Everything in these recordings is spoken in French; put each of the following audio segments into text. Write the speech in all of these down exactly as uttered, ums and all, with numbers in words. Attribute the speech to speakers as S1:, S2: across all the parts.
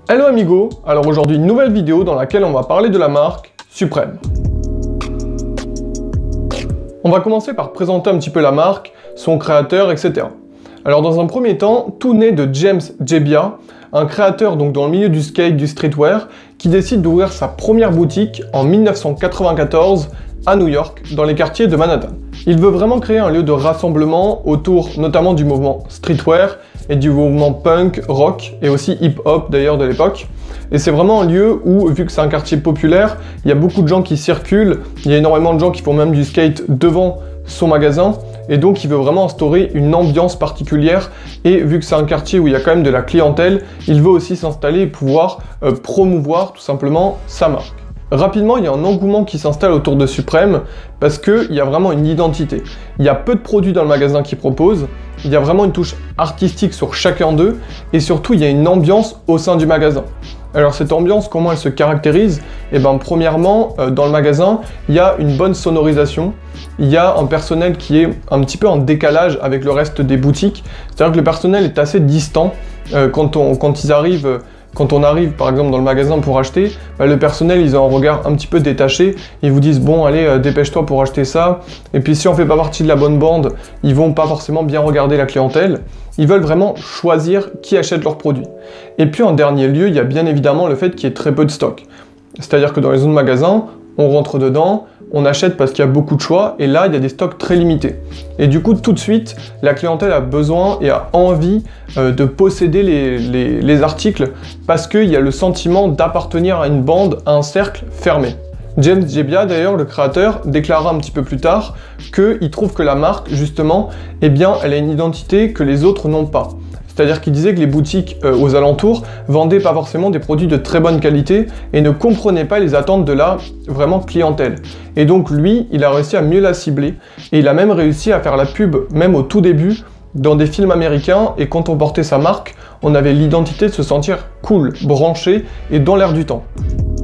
S1: Hello amigo, alors aujourd'hui une nouvelle vidéo dans laquelle on va parler de la marque Supreme. On va commencer par présenter un petit peu la marque, son créateur, et cetera. Alors dans un premier temps, tout naît de James Jebbia, un créateur donc dans le milieu du skate, du streetwear, qui décide d'ouvrir sa première boutique en mille neuf cent quatre-vingt-quatorze à New York, dans les quartiers de Manhattan. Il veut vraiment créer un lieu de rassemblement autour notamment du mouvement streetwear et du mouvement punk, rock et aussi hip-hop d'ailleurs de l'époque. Et c'est vraiment un lieu où, vu que c'est un quartier populaire, il y a beaucoup de gens qui circulent, il y a énormément de gens qui font même du skate devant son magasin, et donc il veut vraiment instaurer une ambiance particulière, et vu que c'est un quartier où il y a quand même de la clientèle, il veut aussi s'installer et pouvoir euh, promouvoir tout simplement sa marque. Rapidement, il y a un engouement qui s'installe autour de Supreme parce qu'il y a vraiment une identité. Il y a peu de produits dans le magasin qui proposent, il y a vraiment une touche artistique sur chacun d'eux et surtout il y a une ambiance au sein du magasin. Alors cette ambiance, comment elle se caractérise? Eh bien premièrement, euh, dans le magasin, il y a une bonne sonorisation, il y a un personnel qui est un petit peu en décalage avec le reste des boutiques, c'est-à-dire que le personnel est assez distant euh, quand, on, quand ils arrivent... Euh, Quand on arrive par exemple dans le magasin pour acheter, bah, le personnel ils ont un regard un petit peu détaché, ils vous disent bon allez euh, dépêche-toi pour acheter ça, et puis si on fait pas partie de la bonne bande, ils vont pas forcément bien regarder la clientèle, ils veulent vraiment choisir qui achète leurs produits. Et puis en dernier lieu, il y a bien évidemment le fait qu'il y ait très peu de stock, c'est-à-dire que dans les zones magasins, on rentre dedans, on achète parce qu'il y a beaucoup de choix, et là, il y a des stocks très limités. Et du coup, tout de suite, la clientèle a besoin et a envie euh, de posséder les, les, les articles parce qu'il y a le sentiment d'appartenir à une bande, à un cercle fermé. James Jebbia, d'ailleurs, le créateur, déclara un petit peu plus tard qu'il trouve que la marque, justement, eh bien, elle a une identité que les autres n'ont pas. C'est-à-dire qu'il disait que les boutiques euh, aux alentours vendaient pas forcément des produits de très bonne qualité et ne comprenaient pas les attentes de la vraiment clientèle. Et donc lui, il a réussi à mieux la cibler et il a même réussi à faire la pub, même au tout début, dans des films américains, et quand on portait sa marque, on avait l'identité de se sentir cool, branché et dans l'air du temps.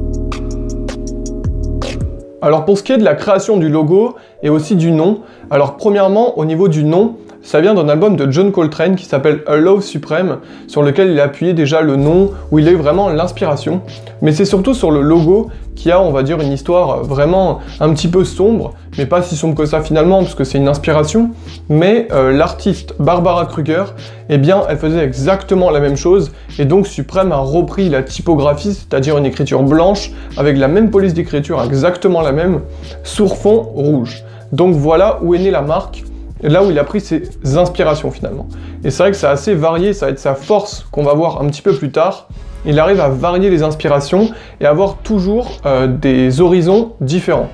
S1: Alors pour ce qui est de la création du logo et aussi du nom, alors premièrement au niveau du nom, ça vient d'un album de John Coltrane qui s'appelle A Love Supreme, sur lequel il a appuyé déjà le nom, où il a eu vraiment l'inspiration. Mais c'est surtout sur le logo qui a, on va dire, une histoire vraiment un petit peu sombre, mais pas si sombre que ça finalement, parce que c'est une inspiration. Mais euh, l'artiste Barbara Kruger, eh bien, elle faisait exactement la même chose, et donc Supreme a repris la typographie, c'est-à-dire une écriture blanche, avec la même police d'écriture, exactement la même, sur fond rouge. Donc voilà où est née la marque, là où il a pris ses inspirations finalement. Et c'est vrai que c'est assez varié, ça va être sa force qu'on va voir un petit peu plus tard. Il arrive à varier les inspirations et avoir toujours euh, des horizons différents.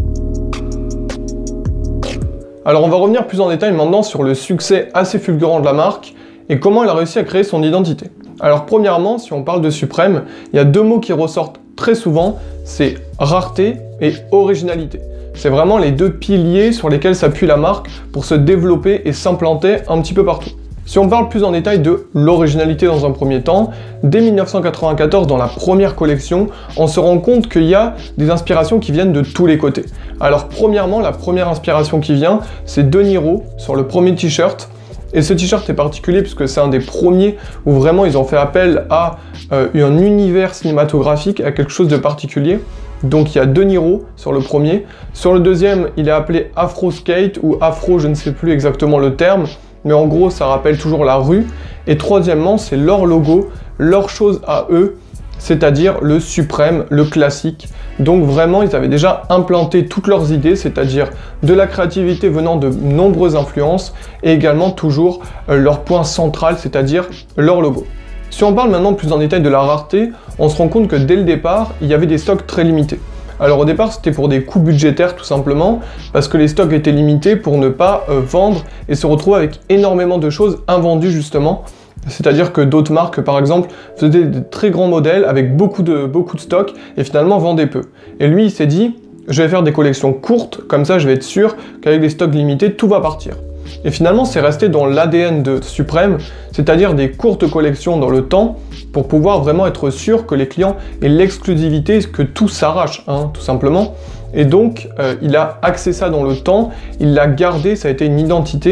S1: Alors on va revenir plus en détail maintenant sur le succès assez fulgurant de la marque et comment elle a réussi à créer son identité. Alors premièrement, si on parle de Supreme, il y a deux mots qui ressortent très souvent, c'est rareté et originalité. C'est vraiment les deux piliers sur lesquels s'appuie la marque pour se développer et s'implanter un petit peu partout. Si on parle plus en détail de l'originalité dans un premier temps, dès mille neuf cent quatre-vingt-quatorze, dans la première collection, on se rend compte qu'il y a des inspirations qui viennent de tous les côtés. Alors premièrement, la première inspiration qui vient, c'est De Niro sur le premier t-shirt. Et ce t-shirt est particulier puisque c'est un des premiers où vraiment ils ont fait appel à euh, un univers cinématographique, à quelque chose de particulier. Donc il y a De Niro sur le premier. Sur le deuxième, il est appelé Afro Skate ou Afro, je ne sais plus exactement le terme, mais en gros ça rappelle toujours la rue. Et troisièmement, c'est leur logo, leur chose à eux, c'est-à-dire le suprême, le classique. Donc vraiment, ils avaient déjà implanté toutes leurs idées, c'est-à-dire de la créativité venant de nombreuses influences et également toujours euh, leur point central, c'est-à-dire leur logo. Si on parle maintenant plus en détail de la rareté, on se rend compte que dès le départ, il y avait des stocks très limités. Alors au départ, c'était pour des coûts budgétaires tout simplement, parce que les stocks étaient limités pour ne pas euh, vendre et se retrouver avec énormément de choses invendues justement. C'est-à-dire que d'autres marques, par exemple, faisaient des très grands modèles avec beaucoup de, beaucoup de stocks et finalement vendaient peu. Et lui, il s'est dit, je vais faire des collections courtes, comme ça je vais être sûr qu'avec des stocks limités, tout va partir. Et finalement, c'est resté dans l'A D N de Supreme, c'est-à-dire des courtes collections dans le temps, pour pouvoir vraiment être sûr que les clients aient l'exclusivité, que tout s'arrache, hein, tout simplement. Et donc, euh, il a axé ça dans le temps, il l'a gardé, ça a été une identité,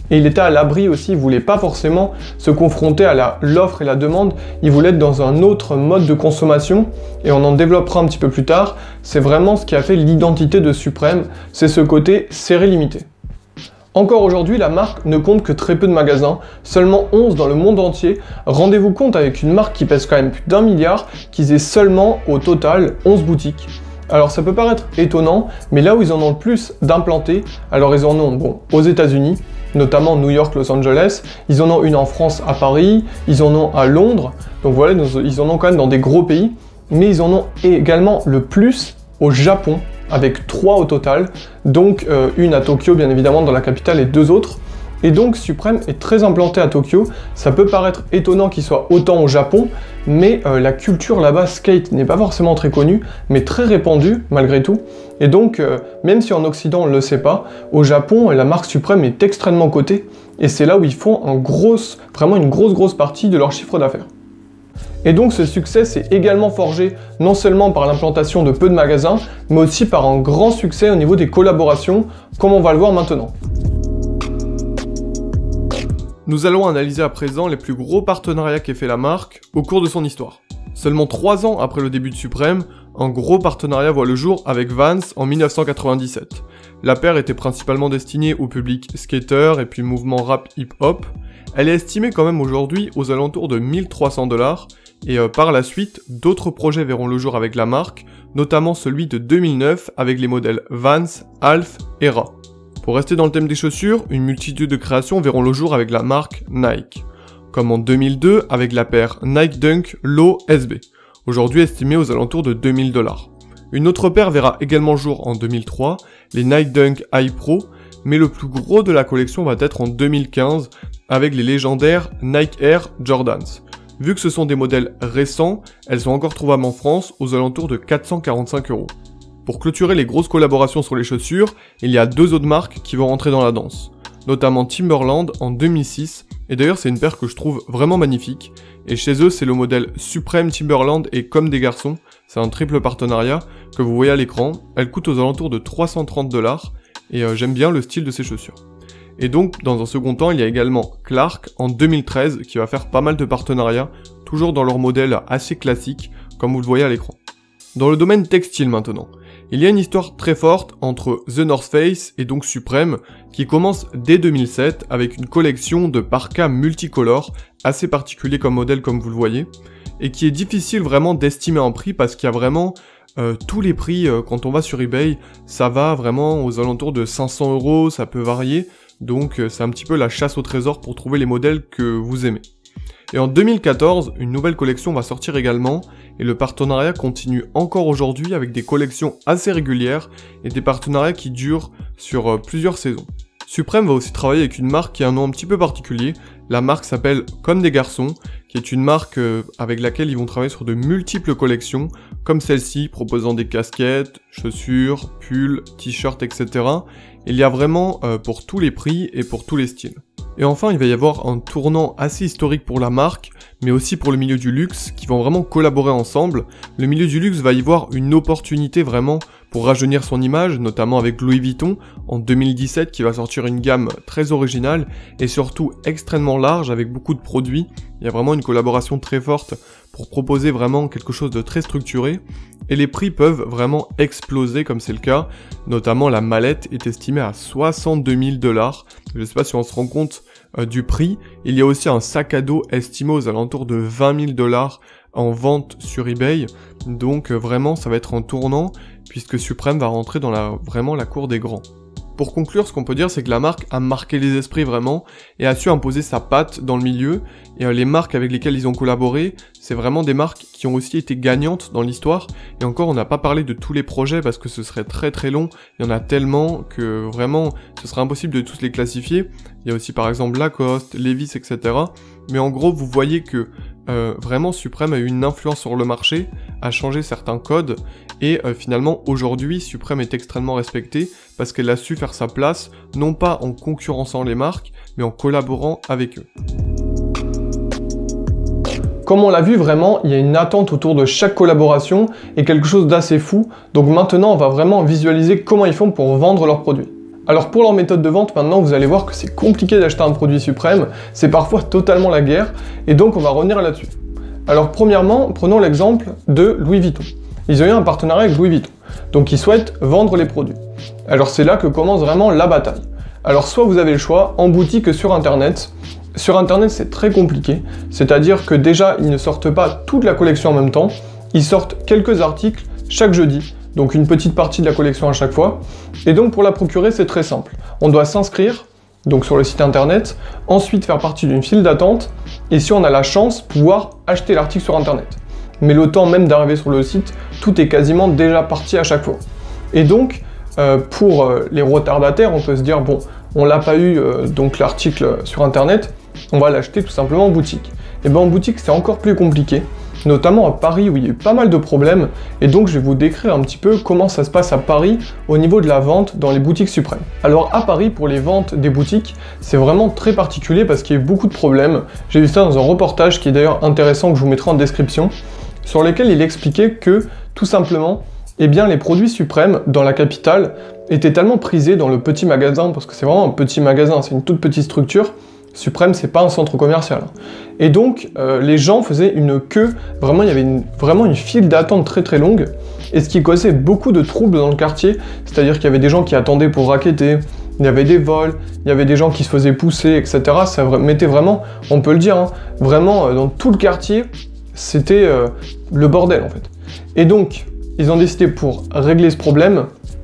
S1: Et il était à l'abri aussi, il voulait pas forcément se confronter à l'offre et la demande, il voulait être dans un autre mode de consommation, et on en développera un petit peu plus tard. C'est vraiment ce qui a fait l'identité de Supreme, c'est ce côté série limitée. Encore aujourd'hui, la marque ne compte que très peu de magasins, seulement onze dans le monde entier. Rendez-vous compte, avec une marque qui pèse quand même plus d'un milliard, qu'ils aient seulement au total onze boutiques. Alors ça peut paraître étonnant, mais là où ils en ont le plus d'implantés, alors ils en ont bon, aux États-Unis, notamment New York, Los Angeles, ils en ont une en France à Paris, ils en ont à Londres, donc voilà, ils en ont quand même dans des gros pays, mais ils en ont également le plus au Japon, avec trois au total, donc euh, une à Tokyo bien évidemment dans la capitale et deux autres. Et donc Supreme est très implanté à Tokyo. Ça peut paraître étonnant qu'il soit autant au Japon, mais euh, la culture là-bas skate n'est pas forcément très connue, mais très répandue malgré tout. Et donc euh, même si en Occident on ne le sait pas, au Japon la marque Supreme est extrêmement cotée, et c'est là où ils font un gros, vraiment une grosse grosse partie de leur chiffre d'affaires. Et donc ce succès s'est également forgé non seulement par l'implantation de peu de magasins, mais aussi par un grand succès au niveau des collaborations, comme on va le voir maintenant. Nous allons analyser à présent les plus gros partenariats qu'ait fait la marque au cours de son histoire. Seulement trois ans après le début de Supreme, un gros partenariat voit le jour avec Vans en mille neuf cent quatre-vingt-dix-sept. La paire était principalement destinée au public skater et puis mouvement rap hip-hop. Elle est estimée quand même aujourd'hui aux alentours de mille trois cents dollars, et euh, par la suite, d'autres projets verront le jour avec la marque, notamment celui de deux mille neuf avec les modèles Vans, Alf et Ra. Pour rester dans le thème des chaussures, une multitude de créations verront le jour avec la marque Nike, comme en deux mille deux avec la paire Nike Dunk Low S B, aujourd'hui estimée aux alentours de deux mille dollars. Une autre paire verra également jour en deux mille trois, les Nike Dunk High Pro, mais le plus gros de la collection va être en deux mille quinze avec les légendaires Nike Air Jordans. Vu que ce sont des modèles récents, elles sont encore trouvables en France aux alentours de quatre cent quarante-cinq euros. Pour clôturer les grosses collaborations sur les chaussures, il y a deux autres marques qui vont rentrer dans la danse, notamment Timberland en deux mille six, et d'ailleurs c'est une paire que je trouve vraiment magnifique, et chez eux c'est le modèle Supreme Timberland et Comme des garçons, c'est un triple partenariat que vous voyez à l'écran, elle coûte aux alentours de trois cent trente dollars, et euh, j'aime bien le style de ces chaussures. Et donc, dans un second temps, il y a également Clark en deux mille treize qui va faire pas mal de partenariats, toujours dans leur modèle assez classique, comme vous le voyez à l'écran. Dans le domaine textile maintenant, il y a une histoire très forte entre The North Face et donc Supreme, qui commence dès deux mille sept avec une collection de parkas multicolores, assez particulier comme modèle comme vous le voyez, et qui est difficile vraiment d'estimer un prix parce qu'il y a vraiment euh, tous les prix, euh, quand on va sur eBay, ça va vraiment aux alentours de cinq cents euros, ça peut varier. Donc c'est un petit peu la chasse au trésor pour trouver les modèles que vous aimez. Et en deux mille quatorze, une nouvelle collection va sortir également, et le partenariat continue encore aujourd'hui avec des collections assez régulières, et des partenariats qui durent sur euh, plusieurs saisons. Supreme va aussi travailler avec une marque qui a un nom un petit peu particulier, la marque s'appelle Comme des garçons, qui est une marque euh, avec laquelle ils vont travailler sur de multiples collections, comme celle-ci, proposant des casquettes, chaussures, pulls, t-shirts, et cetera. Il y a vraiment euh, pour tous les prix et pour tous les styles. Et enfin, il va y avoir un tournant assez historique pour la marque, mais aussi pour le milieu du luxe, qui vont vraiment collaborer ensemble. Le milieu du luxe va y voir une opportunité vraiment pour rajeunir son image, notamment avec Louis Vuitton, en deux mille dix-sept, qui va sortir une gamme très originale, et surtout extrêmement large, avec beaucoup de produits. Il y a vraiment une collaboration très forte pour proposer vraiment quelque chose de très structuré, et les prix peuvent vraiment exploser comme c'est le cas, notamment la mallette est estimée à soixante-deux mille dollars, je ne sais pas si on se rend compte euh, du prix. Il y a aussi un sac à dos estimé aux alentours de vingt mille dollars en vente sur eBay, donc euh, vraiment ça va être un tournant, puisque Supreme va rentrer dans la, vraiment la cour des grands. Pour conclure, ce qu'on peut dire, c'est que la marque a marqué les esprits vraiment, et a su imposer sa patte dans le milieu, et euh, les marques avec lesquelles ils ont collaboré, c'est vraiment des marques qui ont aussi été gagnantes dans l'histoire, et encore on n'a pas parlé de tous les projets parce que ce serait très très long, il y en a tellement que vraiment ce serait impossible de tous les classifier. Il y a aussi par exemple Lacoste, Levi's, et cetera. Mais en gros vous voyez que euh, vraiment Supreme a eu une influence sur le marché, a changé certains codes, et euh, finalement aujourd'hui Supreme est extrêmement respectée parce qu'elle a su faire sa place, non pas en concurrençant les marques, mais en collaborant avec eux. Comme on l'a vu, vraiment, il y a une attente autour de chaque collaboration et quelque chose d'assez fou. Donc maintenant, on va vraiment visualiser comment ils font pour vendre leurs produits. Alors pour leur méthode de vente, maintenant vous allez voir que c'est compliqué d'acheter un produit Suprême, c'est parfois totalement la guerre, et donc on va revenir là-dessus. Alors premièrement, prenons l'exemple de Louis Vuitton. Ils ont eu un partenariat avec Louis Vuitton, donc ils souhaitent vendre les produits. Alors c'est là que commence vraiment la bataille. Alors soit vous avez le choix, en boutique que sur internet. Sur internet c'est très compliqué, c'est-à-dire que déjà ils ne sortent pas toute la collection en même temps, ils sortent quelques articles chaque jeudi, donc une petite partie de la collection à chaque fois, et donc pour la procurer c'est très simple. On doit s'inscrire, donc sur le site internet, ensuite faire partie d'une file d'attente, et si on a la chance, pouvoir acheter l'article sur internet. Mais le temps même d'arriver sur le site, tout est quasiment déjà parti à chaque fois. Et donc, euh, pour euh, les retardataires, on peut se dire, bon, on l'a pas eu, euh, donc l'article sur internet, on va l'acheter tout simplement en boutique. Et bien en boutique, c'est encore plus compliqué, notamment à Paris où il y a eu pas mal de problèmes, et donc je vais vous décrire un petit peu comment ça se passe à Paris au niveau de la vente dans les boutiques Suprême. Alors à Paris, pour les ventes des boutiques, c'est vraiment très particulier parce qu'il y a eu beaucoup de problèmes. J'ai vu ça dans un reportage qui est d'ailleurs intéressant, que je vous mettrai en description, sur lequel il expliquait que, tout simplement, eh bien, les produits Suprême dans la capitale étaient tellement prisés dans le petit magasin, parce que c'est vraiment un petit magasin, c'est une toute petite structure. Suprême, c'est pas un centre commercial. Et donc, euh, les gens faisaient une queue, vraiment, il y avait une, vraiment une file d'attente très très longue, et ce qui causait beaucoup de troubles dans le quartier, c'est-à-dire qu'il y avait des gens qui attendaient pour racketter, il y avait des vols, il y avait des gens qui se faisaient pousser, et cetera. Ça mettait vraiment, on peut le dire, hein, vraiment, euh, dans tout le quartier, c'était euh, le bordel en fait. Et donc, ils ont décidé pour régler ce problème,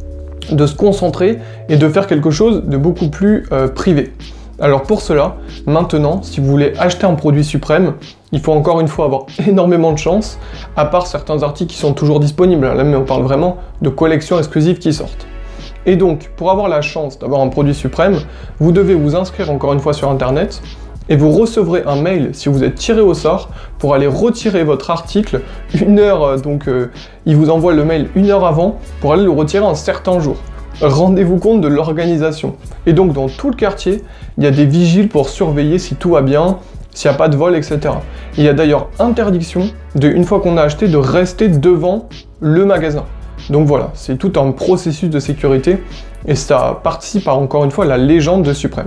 S1: de se concentrer et de faire quelque chose de beaucoup plus euh, privé. Alors pour cela, maintenant, si vous voulez acheter un produit Suprême, il faut encore une fois avoir énormément de chance, à part certains articles qui sont toujours disponibles, là mais on parle vraiment de collections exclusives qui sortent. Et donc, pour avoir la chance d'avoir un produit Suprême, vous devez vous inscrire encore une fois sur internet, et vous recevrez un mail si vous êtes tiré au sort pour aller retirer votre article une heure, donc euh, il vous envoie le mail une heure avant pour aller le retirer un certain jour. Rendez-vous compte de l'organisation. Et donc dans tout le quartier, il y a des vigiles pour surveiller si tout va bien, s'il n'y a pas de vol, et cetera. Il y a d'ailleurs interdiction, de, une fois qu'on a acheté, de rester devant le magasin. Donc voilà, c'est tout un processus de sécurité et ça participe à, encore une fois, la légende de Suprême.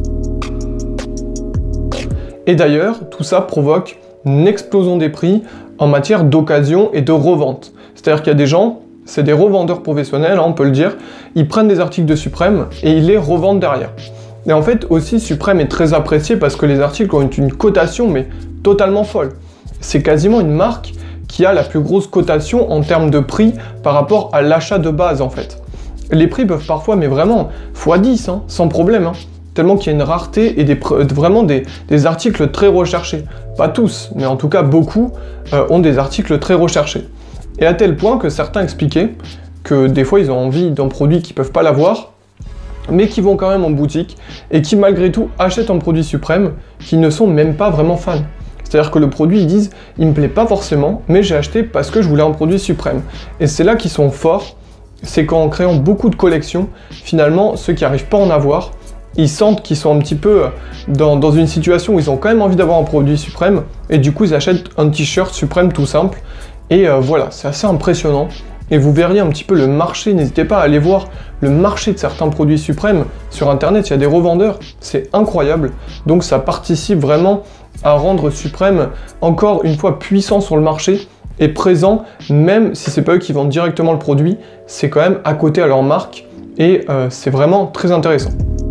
S1: Et d'ailleurs, tout ça provoque une explosion des prix en matière d'occasion et de revente. C'est-à-dire qu'il y a des gens, c'est des revendeurs professionnels, hein, on peut le dire, ils prennent des articles de Suprême et ils les revendent derrière. Et en fait, aussi, Suprême est très apprécié parce que les articles ont une cotation, mais totalement folle. C'est quasiment une marque qui a la plus grosse cotation en termes de prix par rapport à l'achat de base, en fait. Les prix peuvent parfois, mais vraiment, fois dix, hein, sans problème, hein. Tellement qu'il y a une rareté et des, vraiment des, des articles très recherchés. Pas tous, mais en tout cas beaucoup euh, ont des articles très recherchés. Et à tel point que certains expliquaient que des fois ils ont envie d'un produit qu'ils ne peuvent pas l'avoir, mais qui vont quand même en boutique et qui malgré tout achètent un produit Suprême qui ne sont même pas vraiment fans. C'est-à-dire que le produit, ils disent, il me plaît pas forcément, mais j'ai acheté parce que je voulais un produit Suprême. Et c'est là qu'ils sont forts, c'est qu'en créant beaucoup de collections, finalement, ceux qui n'arrivent pas à en avoir, ils sentent qu'ils sont un petit peu dans, dans une situation où ils ont quand même envie d'avoir un produit Suprême, et du coup ils achètent un t-shirt Suprême tout simple, et euh, voilà, c'est assez impressionnant, et vous verriez un petit peu le marché, n'hésitez pas à aller voir le marché de certains produits Suprême, sur internet il y a des revendeurs, c'est incroyable, donc ça participe vraiment à rendre Suprême encore une fois puissant sur le marché, et présent, même si c'est pas eux qui vendent directement le produit, c'est quand même à côté à leur marque, et euh, c'est vraiment très intéressant.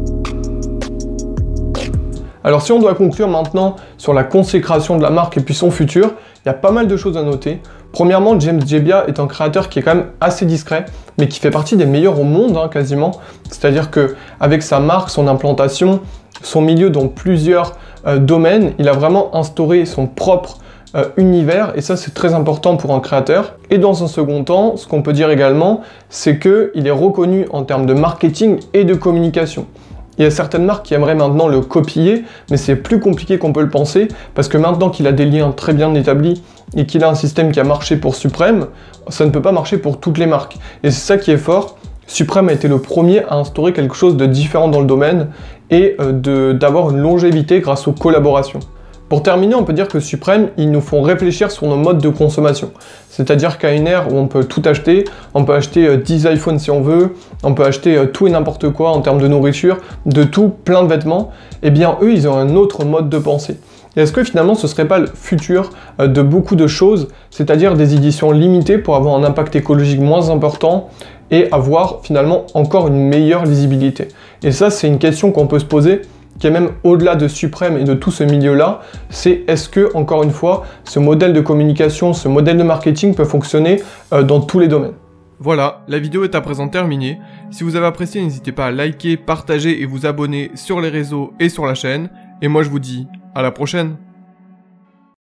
S1: Alors si on doit conclure maintenant sur la consécration de la marque et puis son futur, il y a pas mal de choses à noter. Premièrement, James Jebbia est un créateur qui est quand même assez discret, mais qui fait partie des meilleurs au monde, hein, quasiment. C'est-à-dire qu'avec sa marque, son implantation, son milieu dans plusieurs euh, domaines, il a vraiment instauré son propre euh, univers, et ça c'est très important pour un créateur. Et dans un second temps, ce qu'on peut dire également, c'est qu'il est reconnu en termes de marketing et de communication. Il y a certaines marques qui aimeraient maintenant le copier, mais c'est plus compliqué qu'on peut le penser, parce que maintenant qu'il a des liens très bien établis et qu'il a un système qui a marché pour Suprême, ça ne peut pas marcher pour toutes les marques. Et c'est ça qui est fort. Suprême a été le premier à instaurer quelque chose de différent dans le domaine et euh, d'avoir une longévité grâce aux collaborations. Pour terminer, on peut dire que Suprême, ils nous font réfléchir sur nos modes de consommation. C'est-à-dire qu'à une ère où on peut tout acheter, on peut acheter euh, dix iPhones si on veut, on peut acheter euh, tout et n'importe quoi en termes de nourriture, de tout, plein de vêtements, eh bien eux, ils ont un autre mode de pensée. Et est-ce que finalement ce serait pas le futur euh, de beaucoup de choses, c'est-à-dire des éditions limitées pour avoir un impact écologique moins important et avoir finalement encore une meilleure lisibilité? Et ça, c'est une question qu'on peut se poser, qui est même au-delà de Suprême et de tout ce milieu-là, c'est est-ce que, encore une fois, ce modèle de communication, ce modèle de marketing peut fonctionner euh, dans tous les domaines. Voilà, la vidéo est à présent terminée. Si vous avez apprécié, n'hésitez pas à liker, partager et vous abonner sur les réseaux et sur la chaîne. Et moi je vous dis à la prochaine.